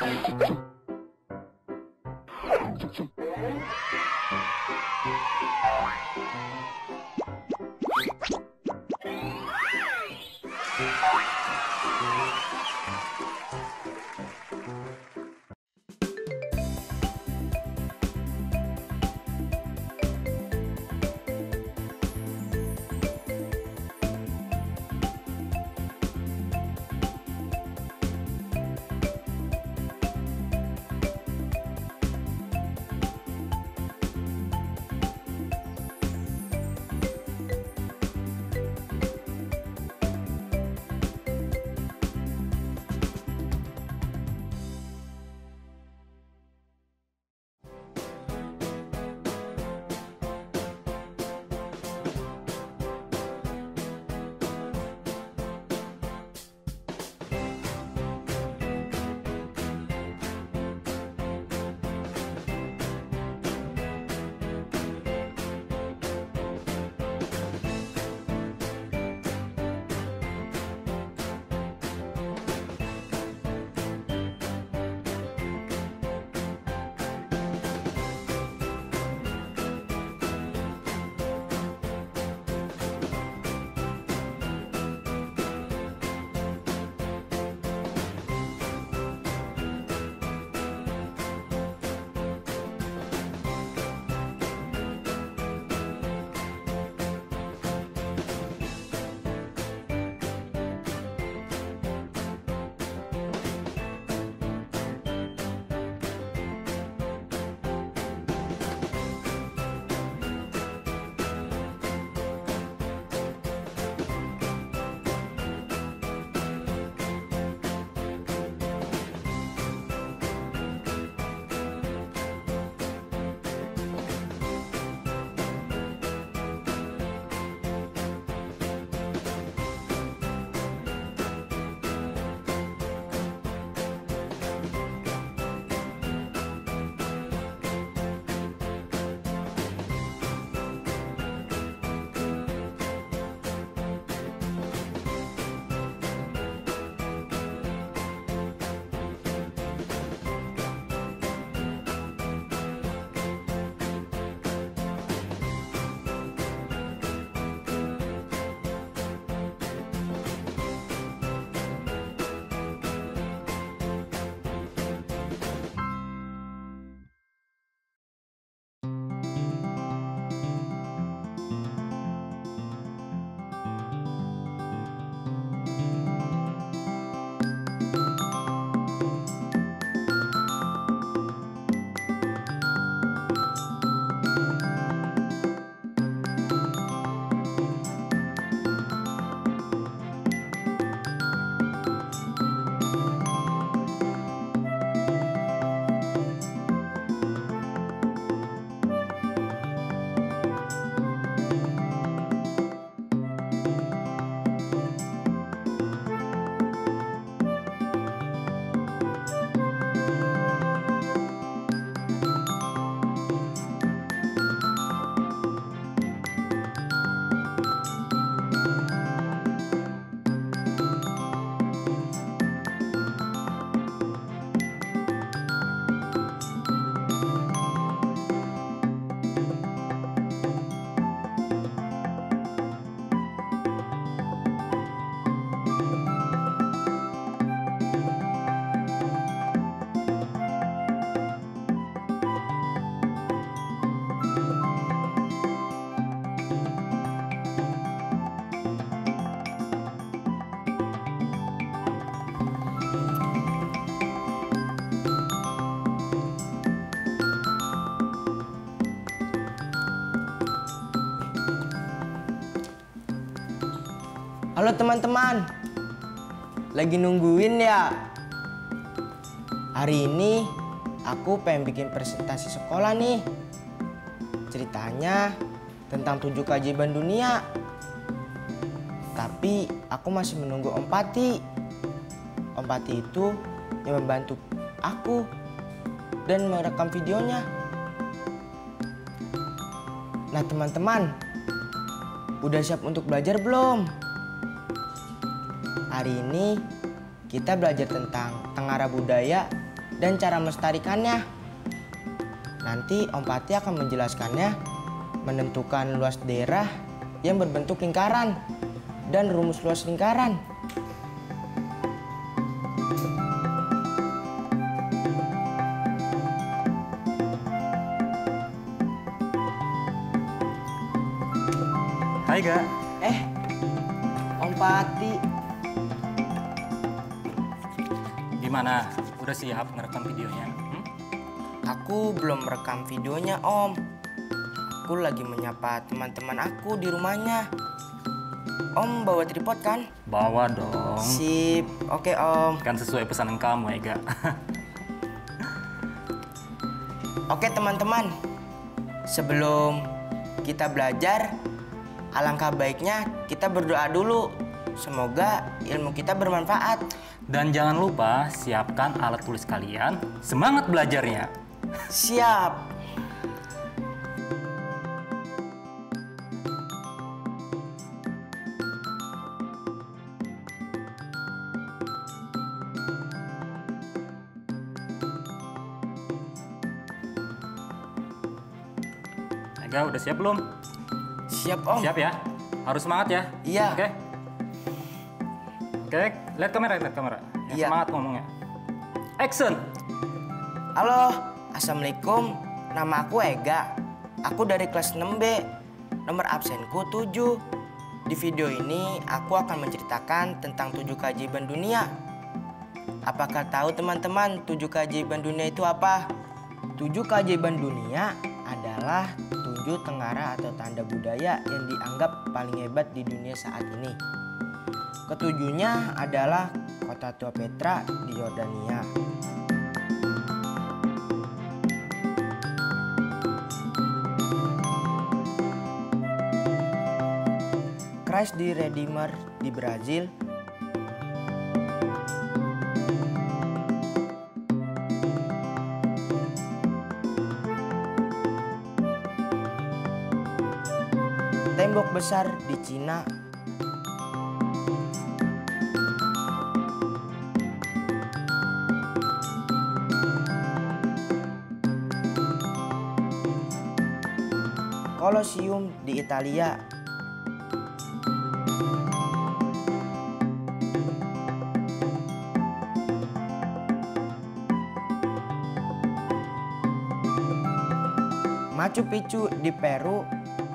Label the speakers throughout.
Speaker 1: Halo teman-teman, lagi nungguin ya? Hari ini aku pengen bikin presentasi sekolah nih. Ceritanya tentang 7 keajaiban dunia. Tapi aku masih menunggu Om Pati. Om Pati itu yang membantu aku dan merekam videonya. Nah teman-teman, udah siap untuk belajar belum? Hari ini kita belajar tentang Tengara Budaya dan cara melestarikannya. Nanti Om Pati akan menjelaskannya, menentukan luas daerah yang berbentuk lingkaran dan rumus luas lingkaran.
Speaker 2: Hai Kak.
Speaker 1: Om Pati.
Speaker 2: Gimana? Udah siap ngerekam videonya?
Speaker 1: Aku belum merekam videonya, Om. Aku lagi menyapa teman-teman aku di rumahnya. Om bawa tripod kan?
Speaker 2: Bawa dong.
Speaker 1: Sip, oke Om.
Speaker 2: Kan sesuai pesanan kamu, Ega.
Speaker 1: Oke teman-teman, sebelum kita belajar, alangkah baiknya kita berdoa dulu. Semoga ilmu kita bermanfaat.
Speaker 2: Dan jangan lupa siapkan alat tulis kalian. Semangat belajarnya.
Speaker 1: Siap.
Speaker 2: Ega, udah siap belum?
Speaker 1: Siap Om.
Speaker 2: Siap ya? Harus semangat ya?
Speaker 1: Iya.
Speaker 2: Oke? Oke, lihat kamera, lihat kamera. Ya,
Speaker 1: Iya.
Speaker 2: semangat ngomongnya. Action!
Speaker 1: Halo, Assalamualaikum. Nama aku Ega. Aku dari kelas 6B. Nomor absenku 7. Di video ini aku akan menceritakan tentang 7 keajaiban dunia. Apakah tahu teman-teman 7 keajaiban dunia itu apa? 7 keajaiban dunia adalah 7 tengara atau tanda budaya yang dianggap paling hebat di dunia saat ini. Ketujuhnya adalah Kota Tua Petra di Yordania. Christ the Redeemer di Brazil. Tembok besar di Cina. Colosseum di Italia. Machu Picchu di Peru.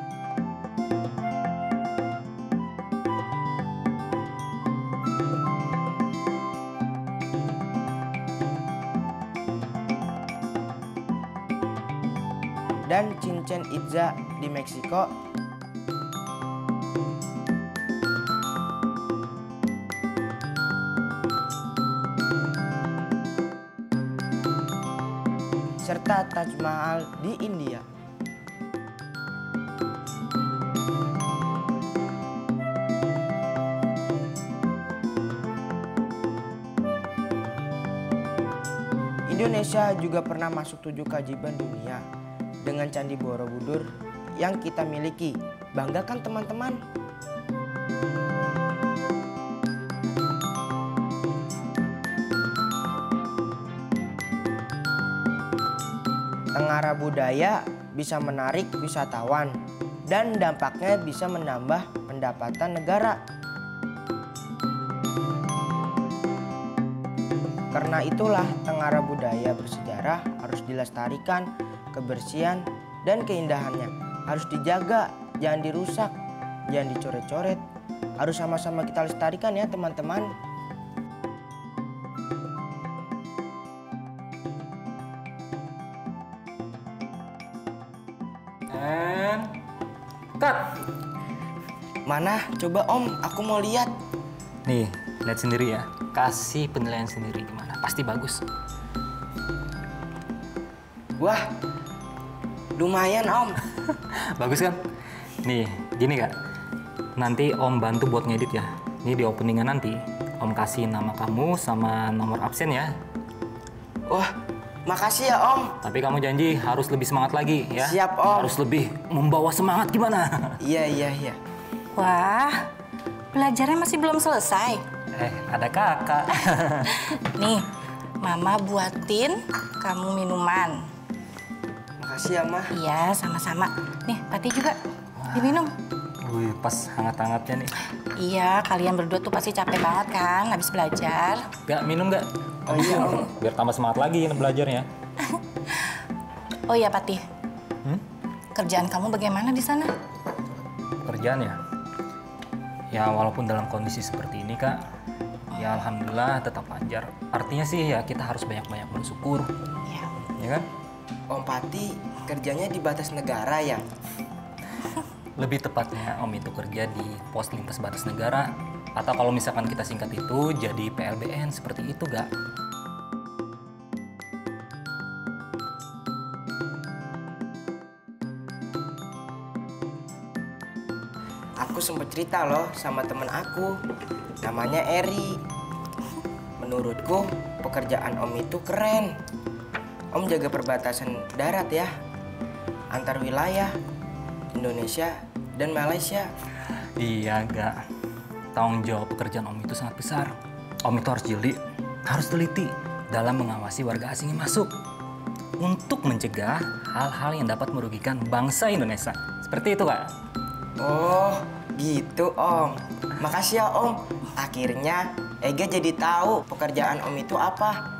Speaker 1: Dan Chichen Itza di Meksiko. Serta Taj Mahal di India. Indonesia juga pernah masuk 7 keajaiban dunia dengan Candi Borobudur yang kita miliki. Bangga kan teman-teman? Tengara budaya bisa menarik wisatawan dan dampaknya bisa menambah pendapatan negara. Karena itulah tengara budaya bersejarah harus dilestarikan, kebersihan dan keindahannya harus dijaga, jangan dirusak, jangan dicoret-coret. Harus sama-sama kita lestarikan ya teman-teman.
Speaker 2: And cut.
Speaker 1: Mana? Coba Om, aku mau lihat.
Speaker 2: Nih, lihat sendiri ya. Kasih penilaian sendiri gimana? Pasti bagus.
Speaker 1: Wah, lumayan Om.
Speaker 2: Bagus kan? Nih, gini Kak. Nanti Om bantu buat ngedit ya. Ini di openingan nanti. Om kasih nama kamu sama nomor absen ya.
Speaker 1: Wah, makasih ya Om.
Speaker 2: Tapi kamu janji harus lebih semangat lagi ya.
Speaker 1: Siap Om.
Speaker 2: Harus lebih membawa semangat gimana?
Speaker 1: Iya.
Speaker 3: Wah, belajarnya masih belum selesai.
Speaker 2: Ada kakak.
Speaker 3: Nih, Mama buatin kamu minuman.
Speaker 1: Makasih ya, Ma.
Speaker 3: Iya, sama-sama. Nih, Pati juga diminum.
Speaker 2: Wih, pas hangat-hangatnya nih.
Speaker 3: Iya, kalian berdua tuh pasti capek banget kan habis belajar.
Speaker 2: Gak minum gak?
Speaker 1: Oh iya, Om.
Speaker 2: Biar tambah semangat lagi belajarnya.
Speaker 3: Oh iya, Pati.
Speaker 2: Hmm?
Speaker 3: Kerjaan kamu bagaimana di sana?
Speaker 2: Kerjaan ya? Ya walaupun dalam kondisi seperti ini Kak, ya alhamdulillah tetap lancar. Artinya sih ya kita harus banyak-banyak bersyukur,
Speaker 3: Iya.
Speaker 2: ya kan?
Speaker 1: Om Pati kerjanya di batas negara ya?
Speaker 2: Lebih tepatnya Om itu kerja di pos lintas batas negara. Atau kalau misalkan kita singkat itu jadi PLBN seperti itu Kak.
Speaker 1: Aku sempat cerita loh sama temen aku, namanya Eri. Menurutku pekerjaan Om itu keren. Om jaga perbatasan darat ya, antar wilayah Indonesia dan Malaysia.
Speaker 2: Iya Kak, tanggung jawab pekerjaan Om itu sangat besar. Om itu harus jeli, harus teliti dalam mengawasi warga asing yang masuk. Untuk mencegah hal-hal yang dapat merugikan bangsa Indonesia. Seperti itu Kak.
Speaker 1: Oh, gitu Om. Makasih ya Om. Akhirnya Ega jadi tahu pekerjaan Om itu apa.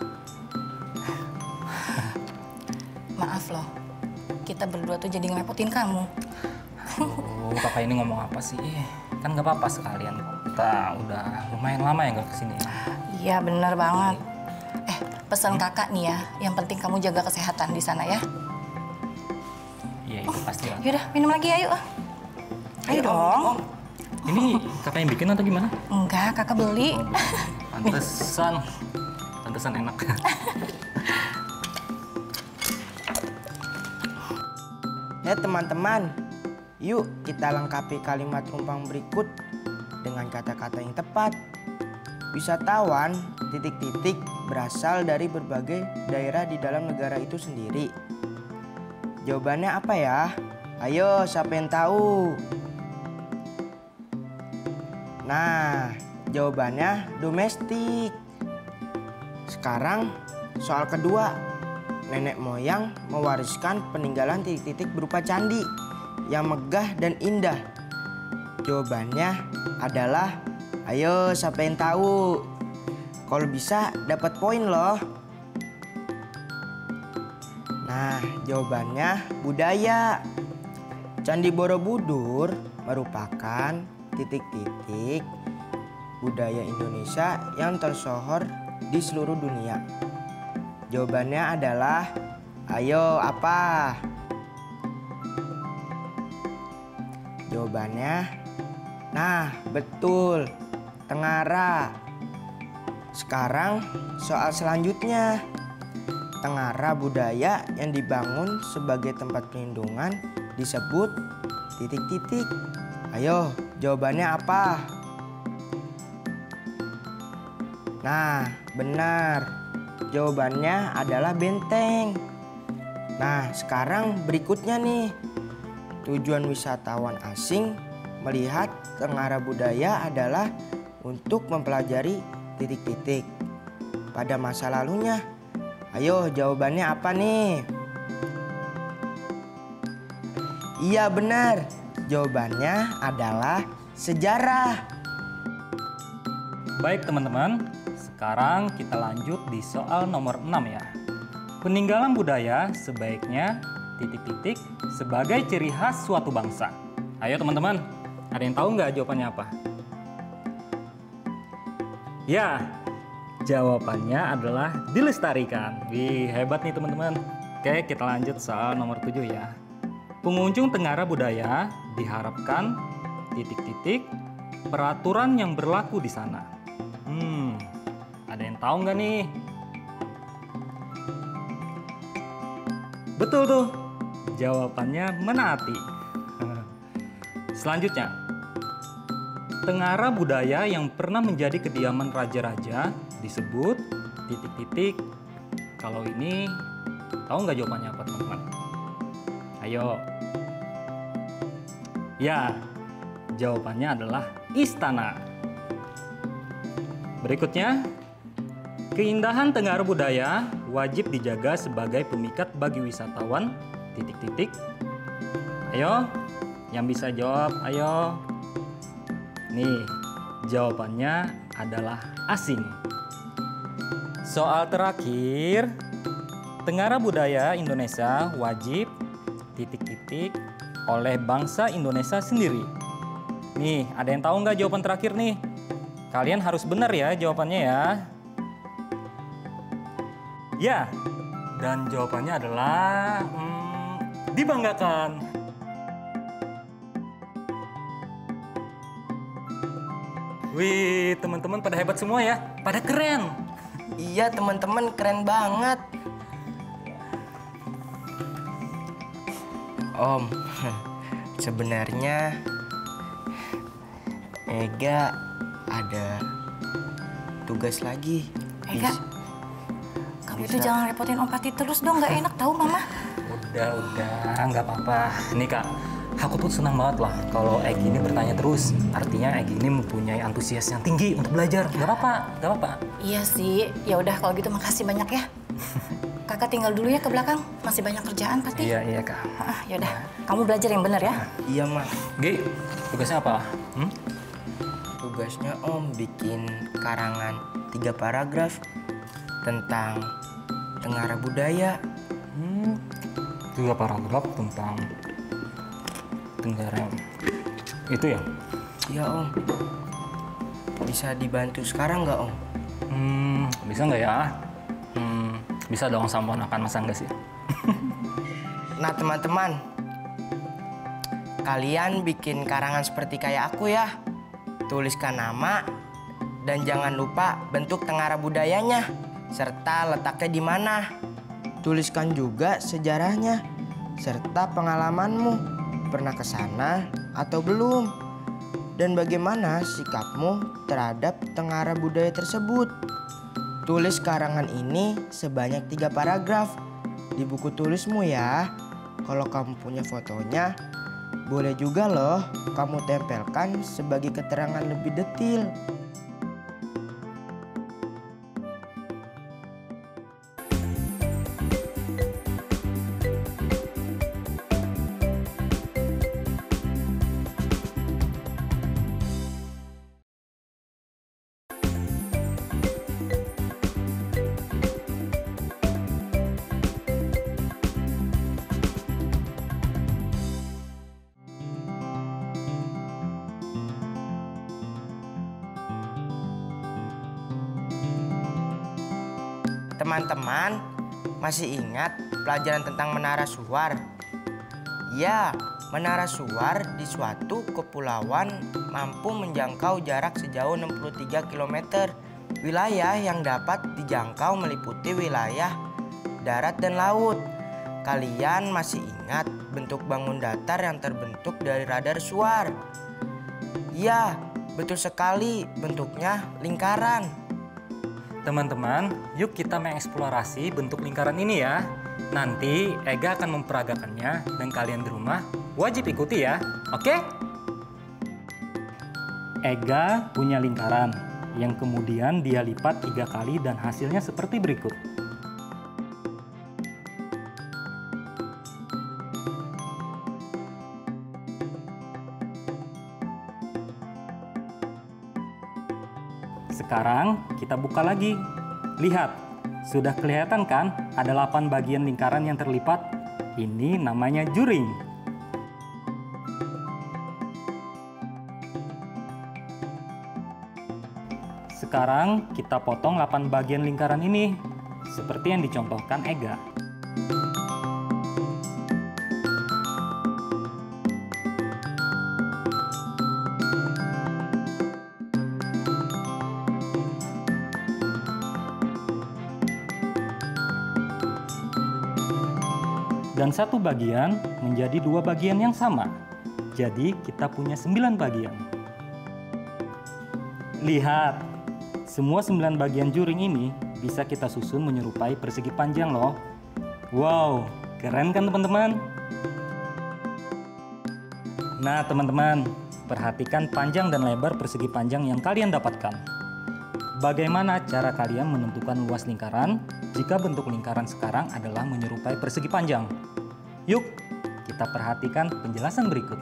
Speaker 3: Maaf loh, kita berdua tuh jadi ngerepotin kamu.
Speaker 2: Oh, kakak ini ngomong apa sih? Kan gak apa-apa sekalian. Kita udah lumayan lama ya gak kesini.
Speaker 3: Iya, bener banget. Pesan kakak nih ya, yang penting kamu jaga kesehatan di sana ya.
Speaker 2: Iya, itu pasti lah.
Speaker 3: Yaudah, minum lagi ayo. Ayo dong.
Speaker 1: Om.
Speaker 2: Ini kakak yang bikin atau gimana?
Speaker 3: Enggak, kakak beli.
Speaker 2: Pantesan. Pantesan enak.
Speaker 1: Ya teman-teman, yuk kita lengkapi kalimat rumpang berikut dengan kata-kata yang tepat. Wisatawan titik-titik berasal dari berbagai daerah di dalam negara itu sendiri. Jawabannya apa ya? Ayo, siapa yang tahu? Nah, jawabannya domestik. Sekarang soal kedua. Nenek moyang mewariskan peninggalan titik-titik berupa candi yang megah dan indah. Jawabannya adalah, ayo siapa yang tahu? Kalau bisa dapat poin loh. Nah, jawabannya budaya. Candi Borobudur merupakan titik-titik budaya Indonesia yang tersohor di seluruh dunia. Jawabannya adalah, ayo apa? Jawabannya, nah betul, Tengara. Sekarang soal selanjutnya. Tengara budaya yang dibangun sebagai tempat perlindungan disebut titik-titik. Ayo, jawabannya apa? Nah, benar. Jawabannya adalah benteng. Nah, sekarang berikutnya nih. Tujuan wisatawan asing melihat Tengara budaya adalah untuk mempelajari titik-titik pada masa lalunya. Ayo, jawabannya apa nih? Iya, benar. Jawabannya adalah sejarah.
Speaker 2: Baik teman-teman, sekarang kita lanjut di soal nomor 6 ya. Peninggalan budaya sebaiknya titik-titik sebagai ciri khas suatu bangsa. Ayo teman-teman, ada yang tahu nggak jawabannya apa? Ya, jawabannya adalah dilestarikan. Wih, hebat nih teman-teman. Oke, kita lanjut soal nomor 7 ya. Pengunjung Tengara budaya diharapkan titik-titik peraturan yang berlaku di sana. Ada yang tahu nggak nih? Betul tuh, jawabannya menaati. Selanjutnya, Tengara budaya yang pernah menjadi kediaman raja-raja disebut titik-titik. Kalau ini, tahu nggak jawabannya apa teman-teman? Ayo. Ya, jawabannya adalah istana. Berikutnya, Keindahan Tengarai budaya wajib dijaga sebagai pemikat bagi wisatawan. Titik-titik. Ayo, yang bisa jawab, ayo. Nih, jawabannya adalah asing. Soal terakhir, Tengarai budaya Indonesia wajib titik-titik oleh bangsa Indonesia sendiri. Nih, ada yang tahu nggak jawaban terakhir nih? Kalian harus benar ya jawabannya ya. Ya, dan jawabannya adalah dibanggakan. Wih, teman-teman pada hebat semua ya, pada keren.
Speaker 1: Iya teman-teman, keren banget. Om, sebenarnya Ega ada tugas lagi.
Speaker 3: Ega, kamu itu jangan repotin Om Pati terus dong, nggak enak tahu Mama.
Speaker 2: Udah, nggak apa-apa. Nih Kak, aku tuh senang banget lah kalau Egi ini bertanya terus. Artinya Egi ini mempunyai antusias yang tinggi untuk belajar. Nggak apa-apa.
Speaker 3: Iya sih, ya udah kalau gitu makasih banyak ya. Kakak tinggal dulu ya ke belakang, masih banyak kerjaan Pati.
Speaker 2: Iya Kak.
Speaker 3: Ya udah, kamu belajar yang benar ya.
Speaker 1: Iya Mak.
Speaker 2: Gi, tugasnya apa?
Speaker 1: Tugasnya Om bikin karangan 3 paragraf tentang Tengarai budaya.
Speaker 2: 3 paragraf tentang Tengarai. Itu ya?
Speaker 1: Iya Om. Bisa dibantu sekarang nggak Om?
Speaker 2: Bisa nggak ya? Bisa dong sama ponakan Mas Angga sih.
Speaker 1: Nah teman-teman, kalian bikin karangan seperti kayak aku ya. Tuliskan nama dan jangan lupa bentuk Tengarai budayanya serta letaknya di mana. Tuliskan juga sejarahnya serta pengalamanmu. Pernah ke sana atau belum? Dan bagaimana sikapmu terhadap Tengarai budaya tersebut? Tulis karangan ini sebanyak 3 paragraf di buku tulismu ya. Kalau kamu punya fotonya, boleh juga loh kamu tempelkan sebagai keterangan lebih detail. Teman-teman, masih ingat pelajaran tentang Menara Suar? Ya, Menara Suar di suatu kepulauan mampu menjangkau jarak sejauh 63 km. Wilayah yang dapat dijangkau meliputi wilayah darat dan laut. Kalian masih ingat bentuk bangun datar yang terbentuk dari radar suar? Ya, betul sekali, bentuknya lingkaran.
Speaker 2: Teman-teman, yuk kita mengeksplorasi bentuk lingkaran ini ya. Nanti Ega akan memperagakannya dan kalian di rumah wajib ikuti ya, oke? Ega punya lingkaran yang kemudian dia lipat 3 kali dan hasilnya seperti berikut. Sekarang kita buka lagi. Lihat, sudah kelihatan kan ada 8 bagian lingkaran yang terlipat? Ini namanya juring. Sekarang kita potong 8 bagian lingkaran ini, seperti yang dicontohkan Ega. Dan satu bagian menjadi 2 bagian yang sama. Jadi kita punya 9 bagian. Lihat, semua 9 bagian juring ini bisa kita susun menyerupai persegi panjang loh. Wow, keren kan teman-teman? Nah teman-teman, perhatikan panjang dan lebar persegi panjang yang kalian dapatkan. bagaimana cara kalian menentukan luas lingkaran jika bentuk lingkaran sekarang adalah menyerupai persegi panjang? Yuk, kita perhatikan penjelasan berikut.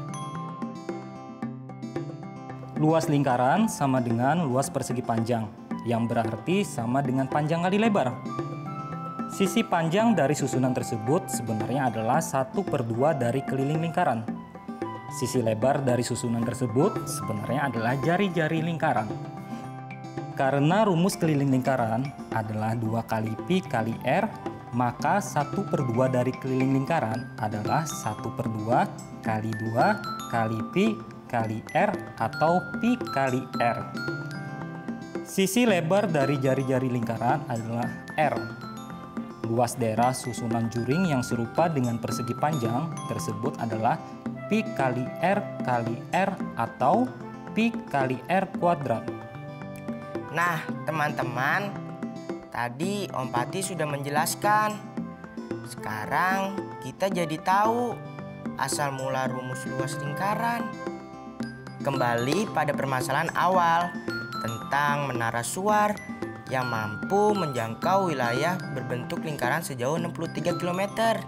Speaker 2: Luas lingkaran sama dengan luas persegi panjang, yang berarti sama dengan panjang kali lebar. Sisi panjang dari susunan tersebut sebenarnya adalah 1/2 dari keliling lingkaran. Sisi lebar dari susunan tersebut sebenarnya adalah jari-jari lingkaran. Karena rumus keliling lingkaran adalah 2 kali pi kali r, maka 1/2 dari keliling lingkaran adalah 1/2 kali 2 kali pi kali r atau pi kali r. Sisi lebar dari jari-jari lingkaran adalah r. Luas daerah susunan juring yang serupa dengan persegi panjang tersebut adalah pi kali r atau pi kali r kuadrat.
Speaker 1: Nah, teman-teman, tadi Om Pati sudah menjelaskan. Sekarang kita jadi tahu asal mula rumus luas lingkaran. Kembali pada permasalahan awal tentang menara suar yang mampu menjangkau wilayah berbentuk lingkaran sejauh 63 km.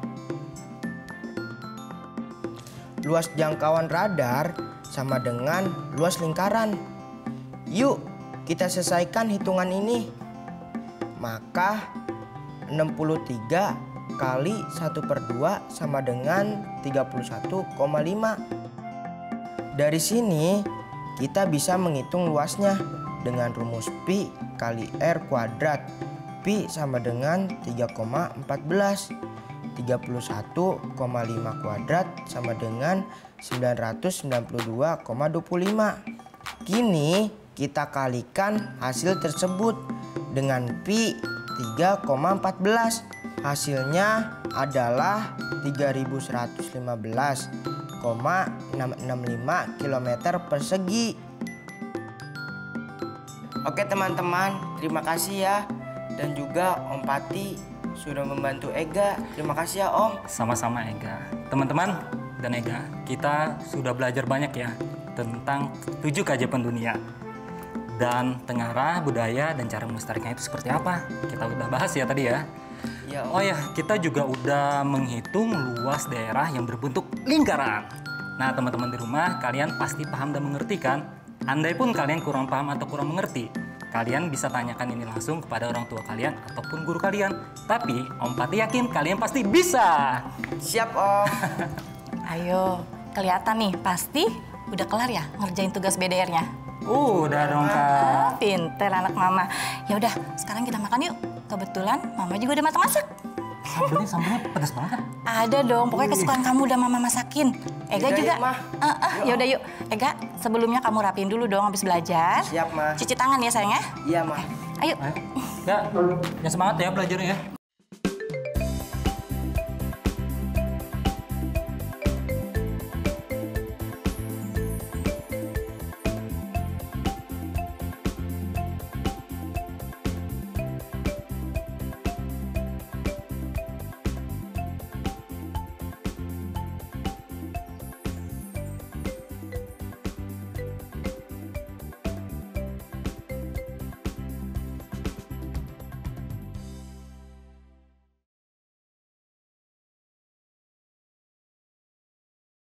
Speaker 1: Luas jangkauan radar sama dengan luas lingkaran. Yuk, kita selesaikan hitungan ini. Maka 63 kali 1/2 sama dengan 31,5. Dari sini kita bisa menghitung luasnya dengan rumus pi kali r kuadrat. Pi sama dengan 3,14. 31,5 kuadrat sama dengan 992,25. Kini kita kalikan hasil tersebut dengan pi 3,14. Hasilnya adalah 3115,665 km persegi. Oke teman-teman, terima kasih ya. Dan juga Om Pati sudah membantu Ega. Terima kasih ya Om.
Speaker 2: Sama-sama Ega. Teman-teman dan Ega, kita sudah belajar banyak ya tentang 7 keajaiban dunia. Dan tengara, budaya, dan cara melestarikannya itu seperti apa. Kita udah bahas ya tadi ya.
Speaker 1: Ya, Om.
Speaker 2: Oh ya, kita juga udah menghitung luas daerah yang berbentuk lingkaran. Nah teman-teman di rumah, kalian pasti paham dan mengerti kan? Andai pun kalian kurang paham atau kurang mengerti, kalian bisa tanyakan ini langsung kepada orang tua kalian ataupun guru kalian. Tapi Om Pati yakin kalian pasti bisa.
Speaker 1: Siap Om.
Speaker 3: Ayo, kelihatan nih pasti udah kelar ya ngerjain tugas BDR-nya.
Speaker 2: Udah dong Kak.
Speaker 3: Pinter anak mama. Ya udah, sekarang kita makan yuk. Kebetulan mama juga udah masak.
Speaker 2: Sambelnya pedas banget.
Speaker 3: Ada dong, pokoknya kesukaan kamu udah mama masakin. Ega
Speaker 1: Yaudah,
Speaker 3: juga.
Speaker 1: yuk, Ma.
Speaker 3: Ya udah yuk. Ega, sebelumnya kamu rapiin dulu dong habis belajar.
Speaker 1: Siap Ma.
Speaker 3: Cuci tangan ya sayang ya.
Speaker 1: Iya Ma.
Speaker 3: Ayo.
Speaker 2: Ya, semangat ya belajarnya ya.